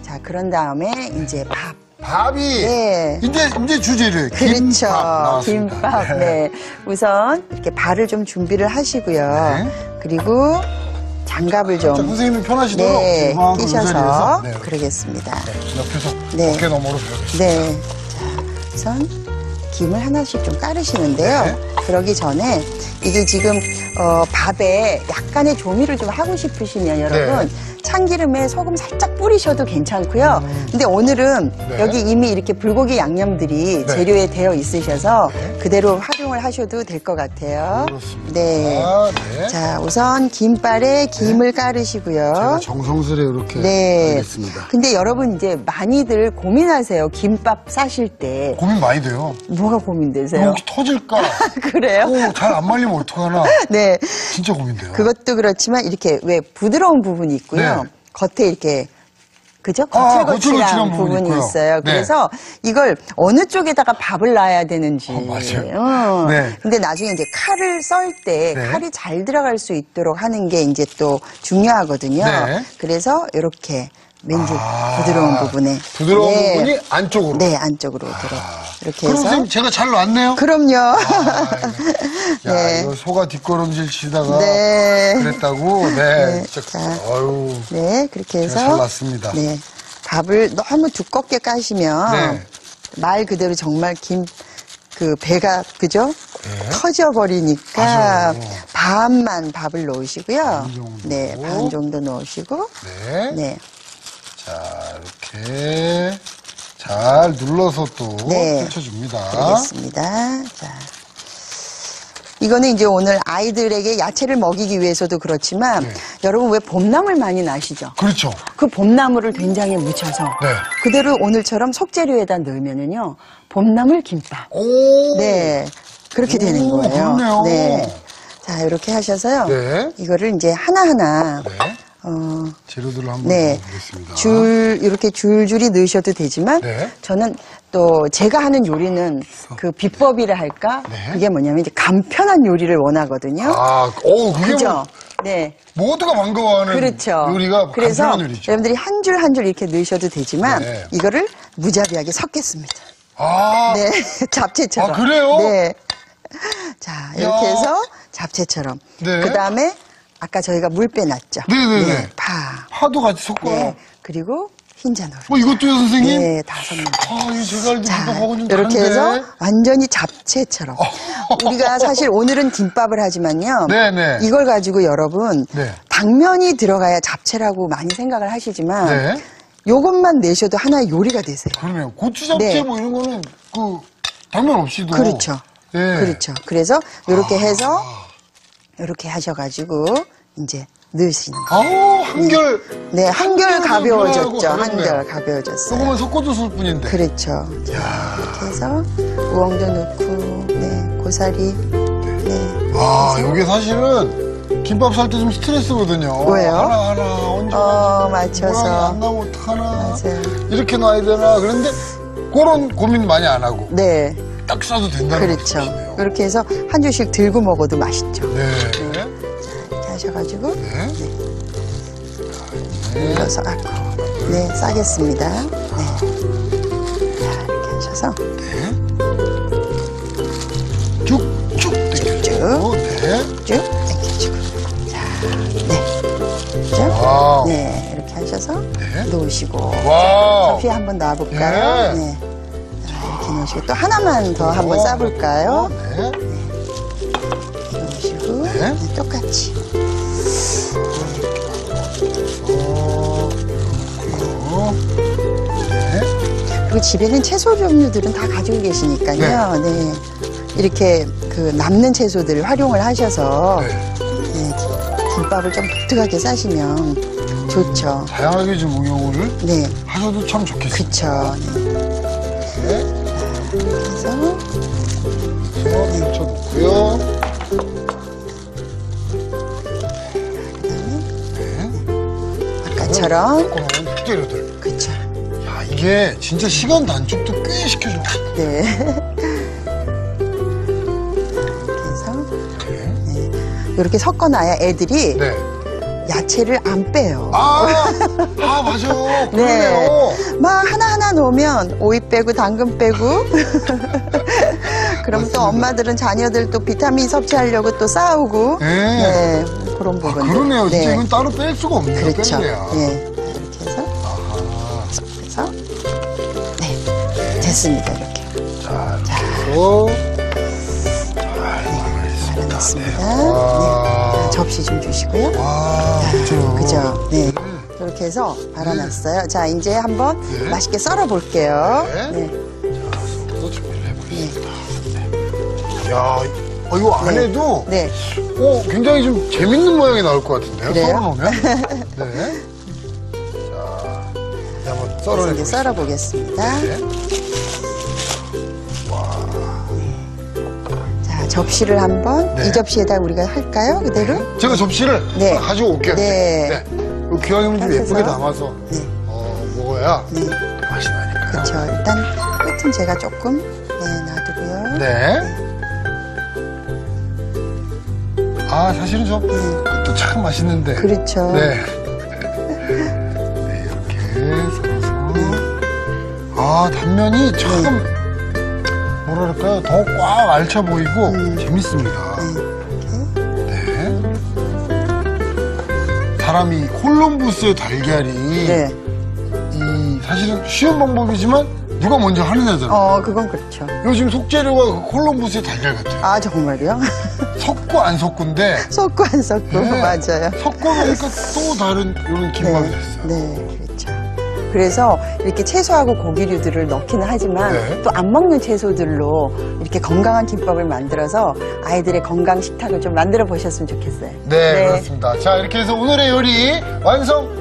자, 그런 다음에 이제 밥. 밥이 네. 이제 주재료예요. 그렇죠. 김밥 나왔습니다. 김밥. 네. 우선 이렇게 발을 좀 준비를 하시고요. 네. 그리고 장갑을 좀 선생님이 편하시도록 네, 이만큼 끼셔서 네. 그러겠습니다. 네, 옆에서 네. 어깨 너머로 배우겠습니다. 네. 자, 우선 김을 하나씩 좀 깔으시는데요. 네. 그러기 전에 이게 지금 밥에 약간의 조미를 좀 하고 싶으시면 여러분 네. 참기름에 소금 살짝 뿌리셔도 괜찮고요. 근데 오늘은 네. 여기 이미 이렇게 불고기 양념들이 네. 재료에 되어 있으셔서 네. 그대로 활용을 하셔도 될 것 같아요. 그렇습니다. 네. 네. 자, 우선 김발에 김을 깔으시고요. 제가 정성스레 이렇게 네. 하겠습니다. 근데 여러분 이제 많이들 고민하세요. 김밥 싸실 때. 고민 많이 돼요. 뭐가 고민되세요? 혹시 터질까? 그래요? 잘 안 말리면 어떡하나? 네. 진짜 고민돼요. 그것도 그렇지만 이렇게 왜 부드러운 부분이 있고요. 네. 겉에 이렇게 그죠? 거칠거칠한 거칠거칠한 부분이 부분이 있고요. 있어요. 네. 그래서 이걸 어느 쪽에다가 밥을 놔야 되는지. 맞아요. 네. 근데 나중에 이제 칼을 썰 때 네. 칼이 잘 들어갈 수 있도록 하는 게 이제 또 중요하거든요. 네. 그래서 이렇게 맨주 부드러운 부분에. 부드러운 네. 부분이 안쪽으로. 네, 안쪽으로 들어. 이렇게 그럼 해서. 선생님 제가 잘 놨네요? 그럼요. 야, 네. 이거 소가 뒷걸음질 치다가 네. 그랬다고. 네. 네. 진짜. 자. 아유. 네, 그렇게 해서. 잘 놨습니다. 네. 밥을 너무 두껍게 까시면 네. 말 그대로 정말 그 배가 그죠? 네. 터져버리니까 맞아요. 반만 밥을 넣으시고요. 반 정도. 네, 반 정도 넣으시고. 네. 네. 자, 이렇게 잘 눌러서 또 네. 펼쳐줍니다. 그러겠습니다. 자. 이거는 이제 오늘 아이들에게 야채를 먹이기 위해서도 그렇지만 네. 여러분 왜 봄나물 많이 나시죠? 그렇죠. 그 봄나물을 된장에 묻혀서 네. 그대로 오늘처럼 속재료에다 넣으면은요 봄나물 김밥. 오. 네, 그렇게 되는 오, 거예요. 그러네요. 네, 자 이렇게 하셔서요. 네. 이거를 이제 하나하나 네. 재료들을 한번 네, 넣어보겠습니다. 이렇게 줄줄이 넣으셔도 되지만 네. 저는 또 제가 하는 요리는 그 비법이라 할까? 네. 그게 뭐냐면 이제 간편한 요리를 원하거든요. 그게 그죠? 네. 모두가 반가워하는 그렇죠. 요리가 그래서 간편한 요리죠. 여러분들이 한 줄 한 줄 이렇게 넣으셔도 되지만 네. 이거를 무자비하게 섞겠습니다. 아, 네, 잡채처럼. 아, 그래요? 네. 자, 이렇게 야. 해서 잡채처럼. 네. 그 다음에 아까 저희가 물 빼놨죠. 네네네. 파. 파도 같이 섞어요. 네. 그리고 흰자노를. 이것도요, 선생님? 네, 다 섞는 거. 이 제가 알던 자, 김밥하고는 좀 이렇게 다른데. 해서 완전히 잡채처럼. 우리가 사실 오늘은 김밥을 하지만요. 네네. 이걸 가지고 여러분 네. 당면이 들어가야 잡채라고 많이 생각을 하시지만 네. 요것만 내셔도 하나의 요리가 되세요. 그러네요. 고추 잡채 네. 뭐 이런 거는 당면 없이도. 그렇죠. 네. 그렇죠. 그래서 이렇게 해서 이렇게 하셔가지고 이제 넣으시는 거예요. 한결. 네, 한결 가벼워졌죠. 그렇네요. 한결 가벼워졌어요. 조금만 섞어줬을 뿐인데. 그렇죠. 자, 이렇게 해서 우엉도 넣고, 네, 고사리, 네. 이게 사실은 김밥 살 때 좀 스트레스거든요. 왜요? 하나 언제 맞춰서. 모양이 안 나면 어떡하나. 맞아요. 이렇게 놔야 되나. 그런데 그런 고민 많이 안 하고 네, 딱 싸도 된다는 그렇죠. 말씀이시네요. 그렇게 해서 한 줄씩 들고 먹어도 맛있죠. 네. 이렇게 하셔가지고, 네. 눌러서 갖고, 네, 싸겠습니다. 네. 자, 이렇게 하셔서 쭉쭉 당겨주고. 네. 쭉 당겨주고. 자, 네. 그죠? 와우. 네, 이렇게 하셔서 네. 놓으시고. 와우. 커피 한번 놔볼까요? 네. 네. 자, 이렇게 놓으시고 또 하나만 더 한번 싸볼까요? 네. 놓으시고 네. 네, 똑같이. 네. 그리고 집에는 채소 종류들은 다 가지고 계시니까요. 네. 이렇게 그 남는 채소들을 활용을 하셔서 네, 김밥을 좀 독특하게 싸시면 좋죠. 다양하게 좀 응용을 네, 하셔도 참 좋겠어요. 그쵸. 네. 네. 그래서 펼쳐놓고요. 아까처럼 조그마한 식재료들. 그쵸. 야, 이게 진짜 시간 단축도 꽤 시켜줘. 네. 이렇게 해서 네. 이렇게 섞어놔야 애들이 네. 야채를 안 빼요. 맞아요. 네. 그러네요. 막 하나하나 놓으면 오이 빼고 당근 빼고. 그럼 또 엄마들은 자녀들 또 비타민 섭취하려고 또 싸우고. 네. 그런 부분들. 그러네요. 진짜 이건 따로 뺄 수가 없네요. 그렇죠. 뺄래야. 이렇게 해서. 그래서. 네. 됐습니다. 이렇게. 자, 그리고. 알아냈습니다. 와. 네. 접시 좀 주시고요. 그죠? 네. 이렇게 해서 발라놨어요. 자, 이제 한번 맛있게 썰어 볼게요. 자, 썰어서 준비를 해보겠습니다. 야, 이거 안에도 네. 굉장히 좀 재밌는 모양이 나올 것 같은데요? 그래요? 썰어놓으면? 네. 자, 이제 한번 이제 썰어내보겠습니다. 썰어 보겠습니다. 네. 자, 접시를 한번 이 접시에다 우리가 할까요? 그대로? 제가 접시를 네. 하나 가지고 올게요. 네. 기왕이면 좀 예쁘게 하셔서. 담아서 네. 먹어야 네. 맛이 나니까요. 그렇죠. 일단 끝은 제가 조금 놔두고요. 네. 사실은 저 끝도 참 맛있는데. 그렇죠. 네. 네, 이렇게 썰어서. 단면이 참, 뭐랄까요, 더 꽉 알차 보이고 재밌습니다. 네. 사람이 콜럼부스의 달걀이 네. 사실은 쉬운 방법이지만 누가 먼저 하느냐잖아요. 그건 그렇죠. 요즘 속재료가 그 콜럼부스의 달걀 같아요. 정말요? 섞고 안 섞고인데 섞고 안 섞고. 네. 맞아요. 섞어놓으니까 또 다른 이런 김밥이 됐어요. 네, 그렇죠. 그래서 이렇게 채소하고 고기류들을 넣기는 하지만 네. 또 안 먹는 채소들로 이렇게 건강한 김밥을 만들어서 아이들의 건강 식탁을 좀 만들어 보셨으면 좋겠어요. 네, 그렇습니다. 자, 이렇게 해서 오늘의 요리 완성